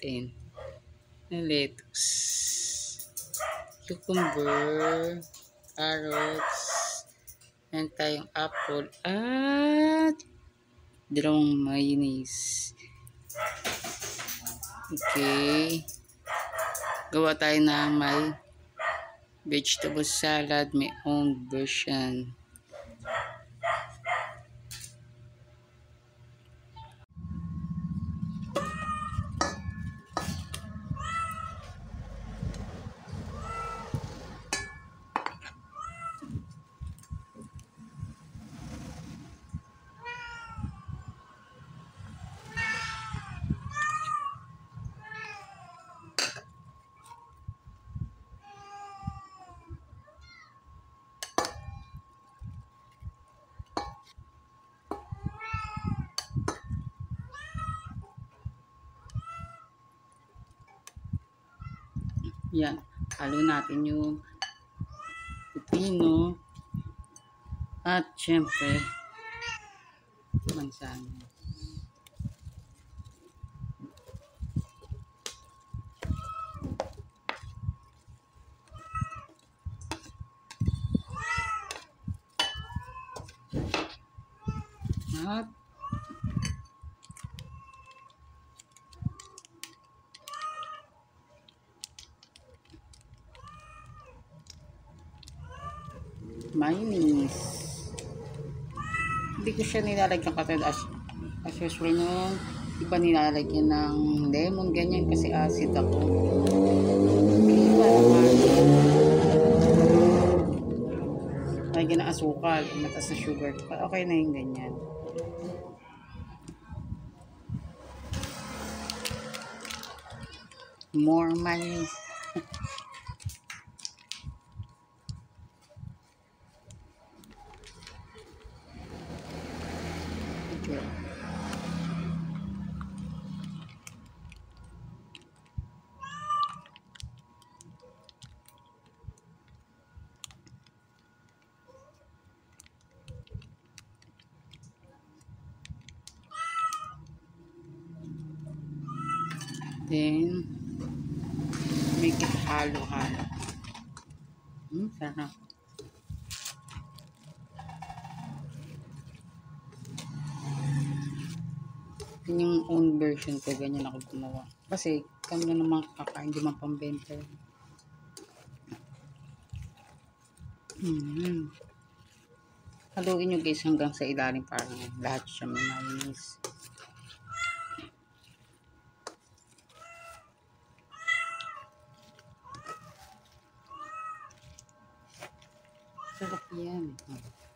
natin na lettuce, cucumber, carrots, meron tayong apple, at dalawang mayonnaise. Okay. Gawa tayo ng may vegetable salad, may own version. Yan, halo natin yung pipino at syempre mansanas. At mayonnaise. Hindi ko siya nilalagyan katulad as usual nung iba nilalagyan ng lemon, ganyan kasi acid ako. Iba naman. Lagyan ng asukal, mataas na sugar. Okay na yung ganyan. More mayonnaise. Okay. Then, make it halo-halo. Sarap. Yun yung own version ko, ganyan ako gumawa. Kasi, kami na naman kakain, di man pambenta. Haluin nyo guys hanggang sa ilalim para lahat siya may mayonnaise. Sarap yan.